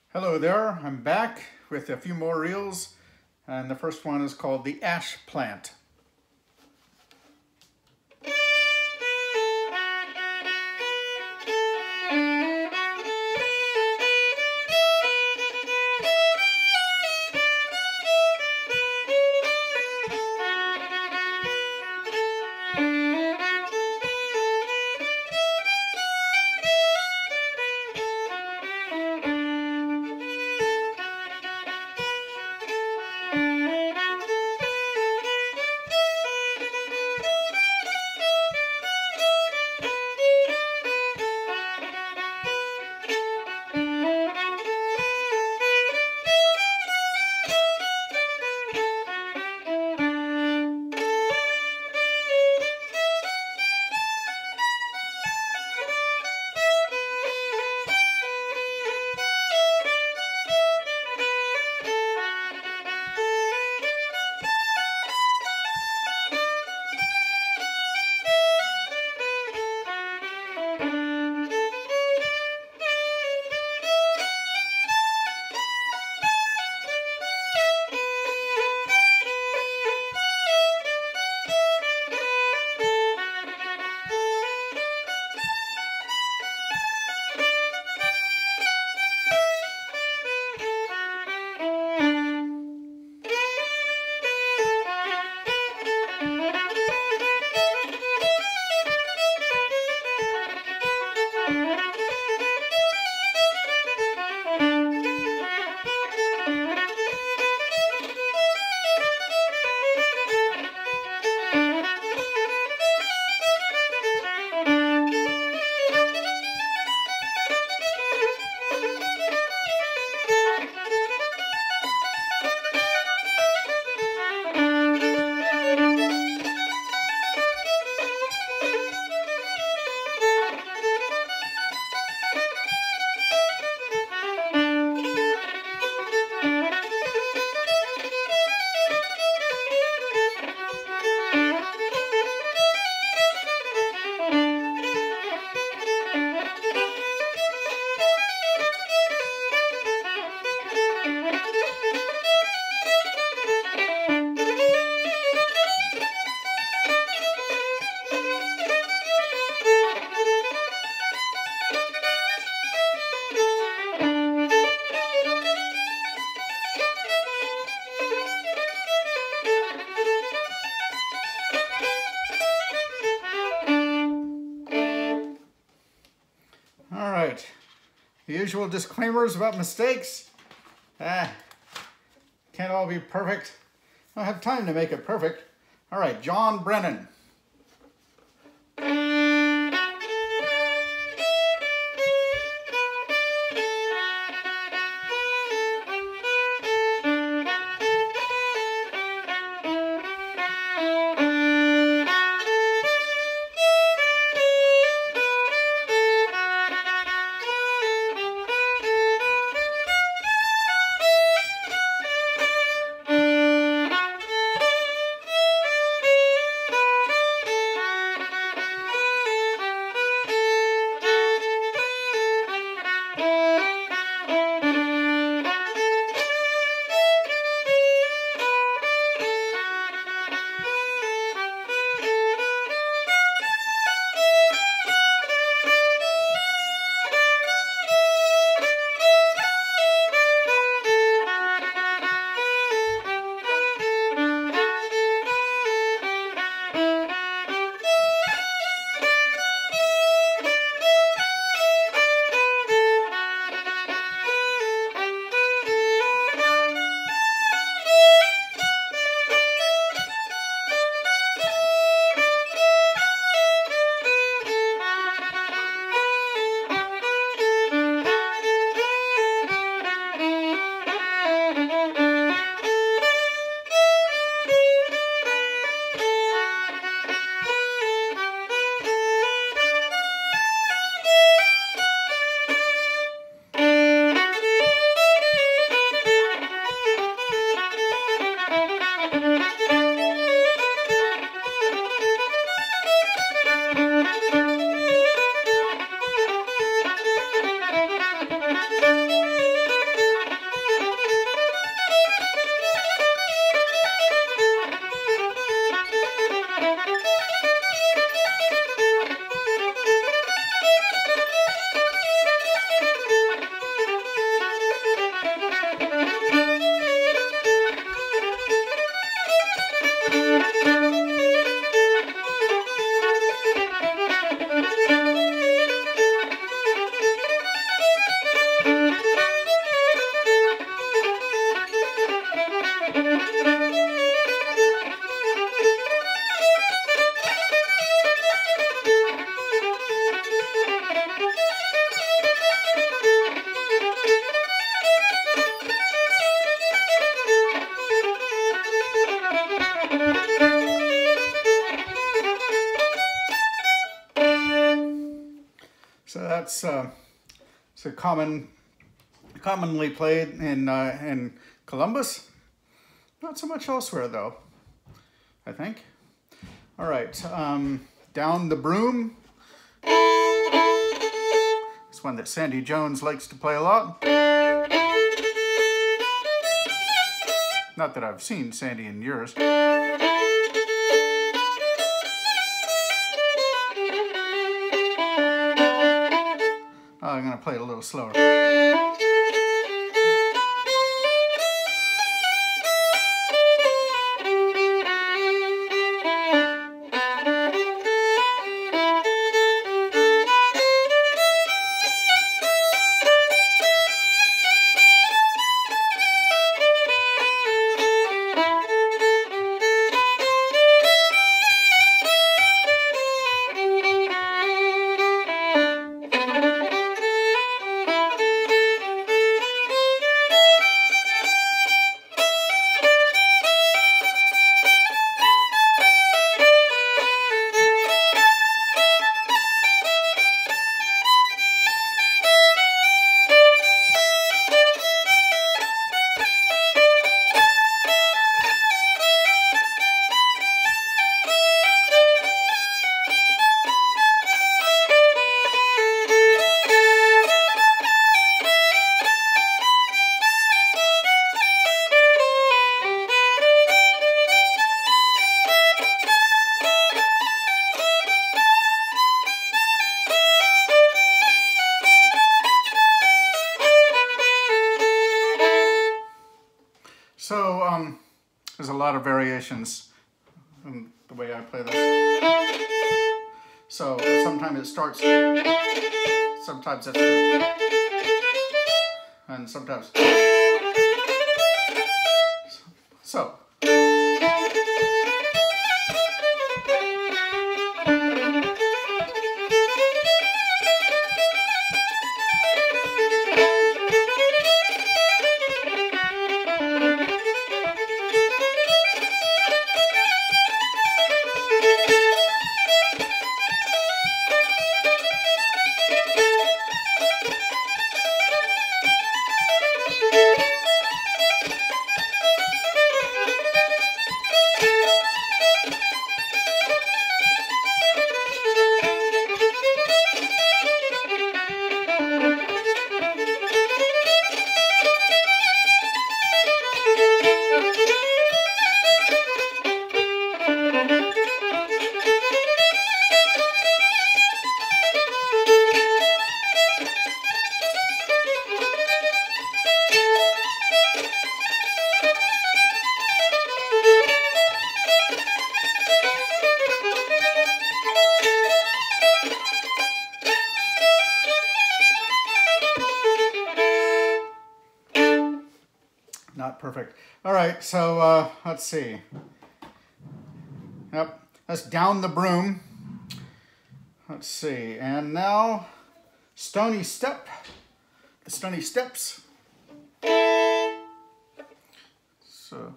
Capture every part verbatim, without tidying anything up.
Hello there, I'm back with a few more reels, and the first one is called The Ash Plant. All right, the usual disclaimers about mistakes. Ah, can't all be perfect. I don't have time to make it perfect. All right, John Brennan. that's uh, it's a common, commonly played in uh, in Columbus. Not so much elsewhere, though, I think. All right, um, Down the Broom. It's one that Sandy Jones likes to play a lot. Not that I've seen Sandy in years. Oh, I'm going to play it a little slower. So um, there's a lot of variations in the way I play this. So sometimes it starts, sometimes it's, and sometimes, so. Not perfect. All right, so uh, let's see. Yep, that's Down the Broom. Let's see, and now Stony Step. The Stony Steps. So.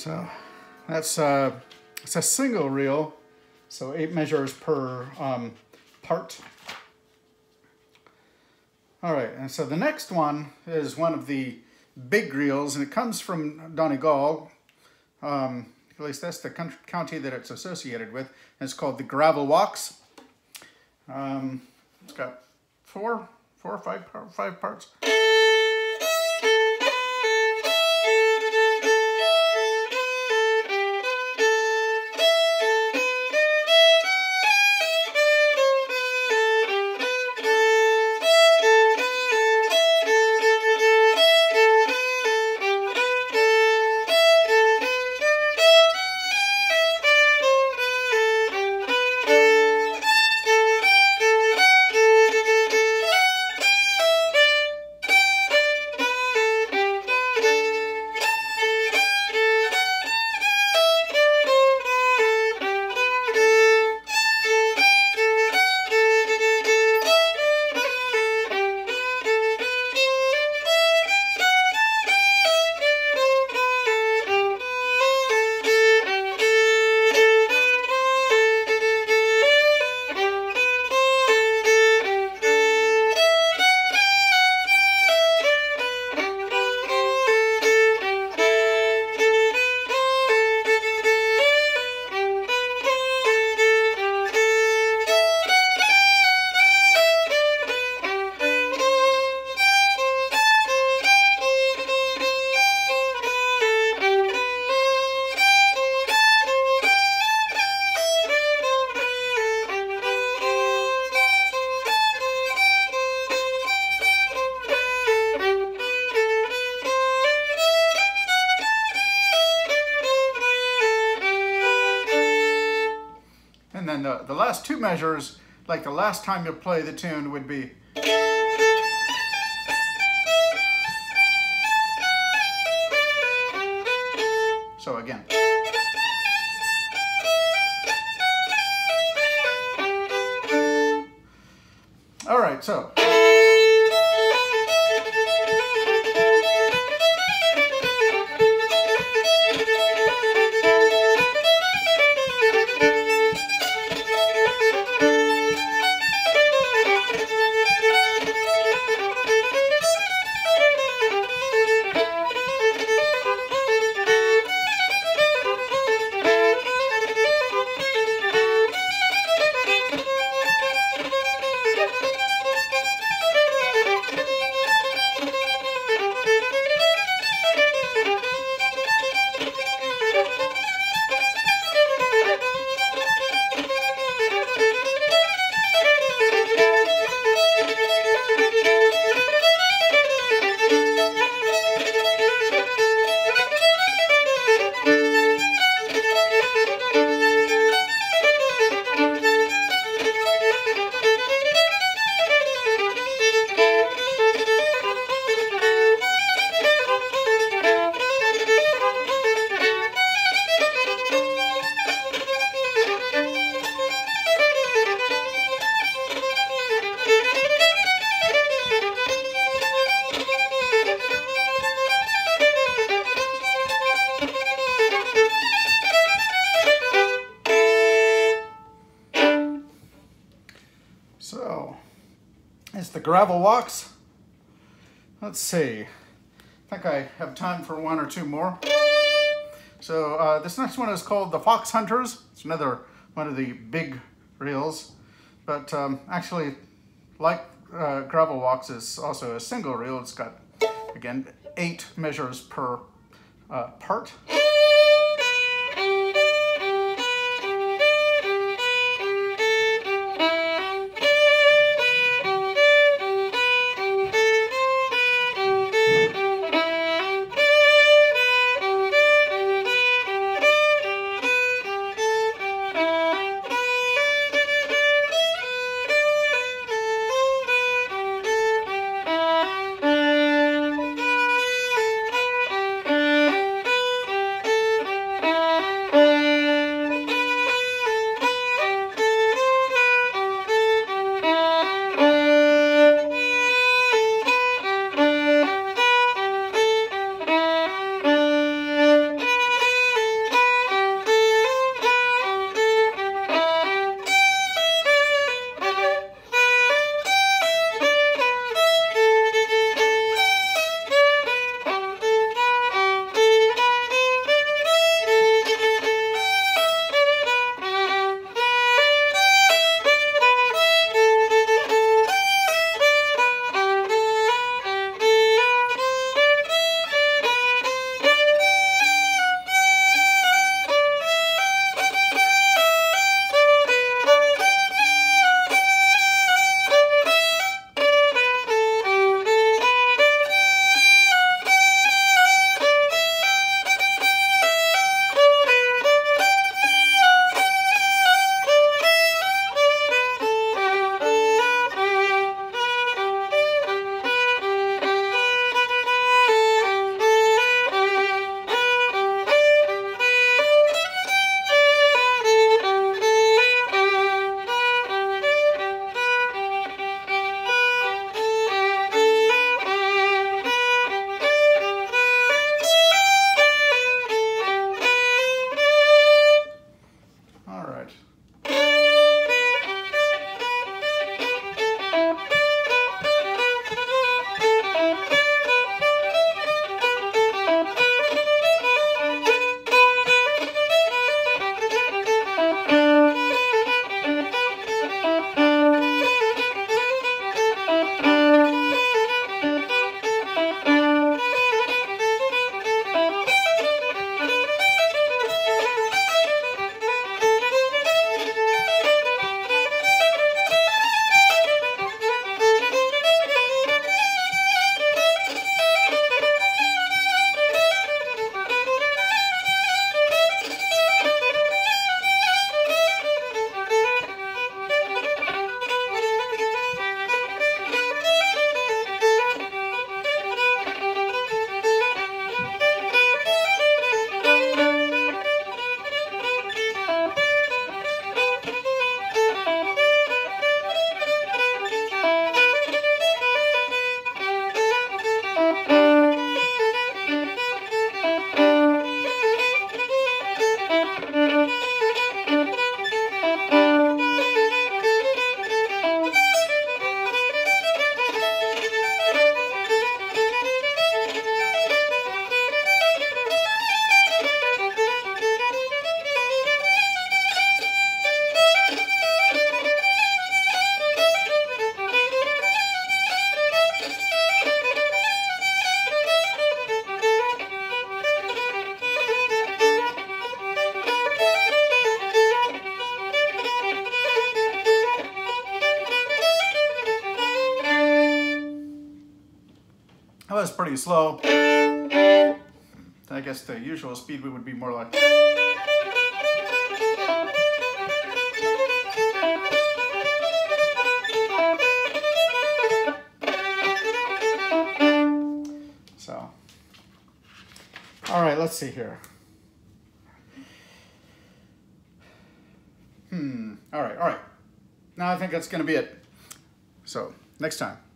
So that's uh, it's a single reel, so eight measures per um, part. All right, and so the next one is one of the big reels, and it comes from Donegal. Um, at least that's the county that it's associated with. And it's called the Gravel Walks. Um, it's got four, four or five, five parts. And then the, the last two measures, like the last time you play the tune, would be. So again. All right, so. So, it's the Gravel Walks. Let's see. I think I have time for one or two more. So, uh, this next one is called the Fox Hunters. It's another one of the big reels. But um, actually, like uh, Gravel Walks, is also a single reel. It's got, again, eight measures per uh, part. pretty slow. I guess the usual speed would be more like. So, all right, let's see here. Hmm, all right, all right. Now I think that's going to be it. So, next time.